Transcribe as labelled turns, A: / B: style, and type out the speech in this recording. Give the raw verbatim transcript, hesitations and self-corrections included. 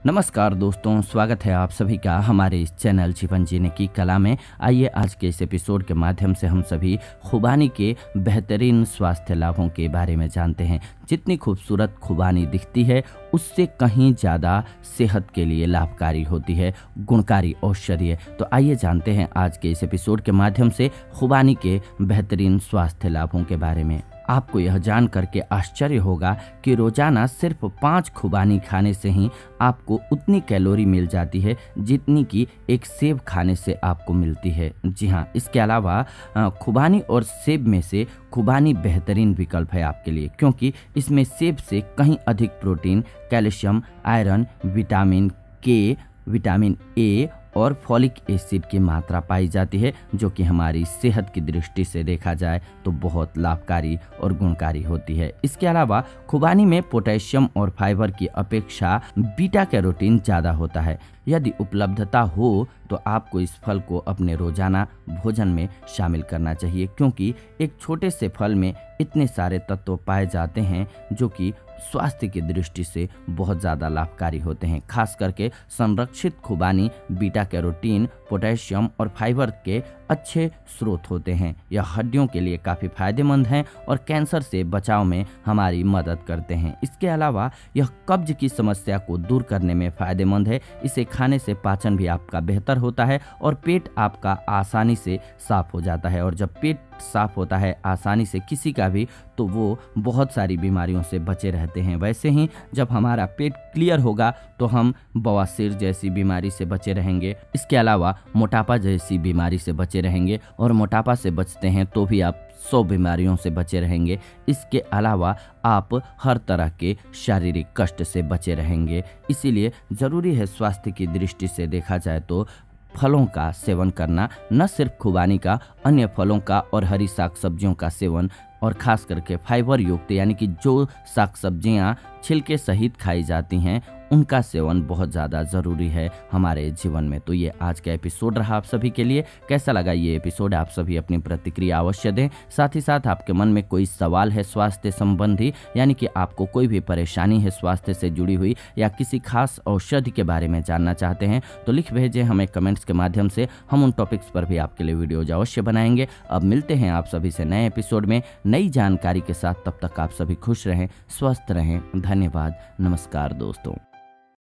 A: नमस्कार दोस्तों, स्वागत है आप सभी का हमारे इस चैनल जीवन जीने की कला में। आइए आज के इस एपिसोड के माध्यम से हम सभी खुबानी के बेहतरीन स्वास्थ्य लाभों के बारे में जानते हैं। जितनी खूबसूरत खुबानी दिखती है उससे कहीं ज़्यादा सेहत के लिए लाभकारी होती है, गुणकारी औषधि है। तो आइए जानते हैं आज के इस एपिसोड के माध्यम से खुबानी के बेहतरीन स्वास्थ्य लाभों के बारे में। आपको यह जान करके आश्चर्य होगा कि रोजाना सिर्फ पाँच खुबानी खाने से ही आपको उतनी कैलोरी मिल जाती है जितनी कि एक सेब खाने से आपको मिलती है। जी हाँ, इसके अलावा खुबानी और सेब में से खुबानी बेहतरीन विकल्प है आपके लिए, क्योंकि इसमें सेब से कहीं अधिक protein, calcium, iron, vitamin K, vitamin A और फॉलिक एसिड की मात्रा पाई जाती है, जो कि हमारी सेहत की दृष्टि से देखा जाए तो बहुत लाभकारी और गुणकारी होती है। इसके अलावा खुबानी में पोटेशियम और फाइबर की अपेक्षा बीटा कैरोटीन ज़्यादा होता है। यदि उपलब्धता हो तो आपको इस फल को अपने रोजाना भोजन में शामिल करना चाहिए, क्योंकि एक छोटे से फल में इतने सारे तत्व पाए जाते हैं जो कि स्वास्थ्य की दृष्टि से बहुत ज़्यादा लाभकारी होते हैं। खास करके संरक्षित खुबानी बीटा कैरोटीन, पोटेशियम और फाइबर के अच्छे स्रोत होते हैं। यह हड्डियों के लिए काफ़ी फायदेमंद हैं और कैंसर से बचाव में हमारी मदद करते हैं। इसके अलावा यह कब्ज की समस्या को दूर करने में फ़ायदेमंद है। इसे खाने से पाचन भी आपका बेहतर होता है और पेट आपका आसानी से साफ हो जाता है। और जब पेट साफ होता है आसानी से किसी का भी, तो वो बहुत सारी बीमारियों से बचे रहते हैं। वैसे ही जब हमारा पेट क्लियर होगा तो हम बवासीर जैसी बीमारी से बचे रहेंगे। इसके अलावा मोटापा जैसी बीमारी से बचे रहेंगे, और मोटापा से बचते हैं तो भी आप सौ बीमारियों से बचे रहेंगे। इसके अलावा आप हर तरह के शारीरिक कष्ट से बचे रहेंगे। इसीलिए ज़रूरी है स्वास्थ्य की दृष्टि से देखा जाए तो फलों का सेवन करना, न सिर्फ खुबानी का, अन्य फलों का और हरी साग सब्जियों का सेवन, और ख़ास करके फाइबर युक्त यानी कि जो साग सब्जियाँ छिलके सहित खाई जाती हैं उनका सेवन बहुत ज़्यादा ज़रूरी है हमारे जीवन में। तो ये आज का एपिसोड रहा आप सभी के लिए। कैसा लगा ये एपिसोड, आप सभी अपनी प्रतिक्रिया अवश्य दें। साथ ही साथ आपके मन में कोई सवाल है स्वास्थ्य संबंधी, यानी कि आपको कोई भी परेशानी है स्वास्थ्य से जुड़ी हुई, या किसी खास औषधि के बारे में जानना चाहते हैं, तो लिख भेजें हमें कमेंट्स के माध्यम से। हम उन टॉपिक्स पर भी आपके लिए वीडियोज अवश्य बनाएंगे। अब मिलते हैं आप सभी से नए एपिसोड में नई जानकारी के साथ। तब तक आप सभी खुश रहें, स्वस्थ रहें। धन्यवाद, नमस्कार दोस्तों।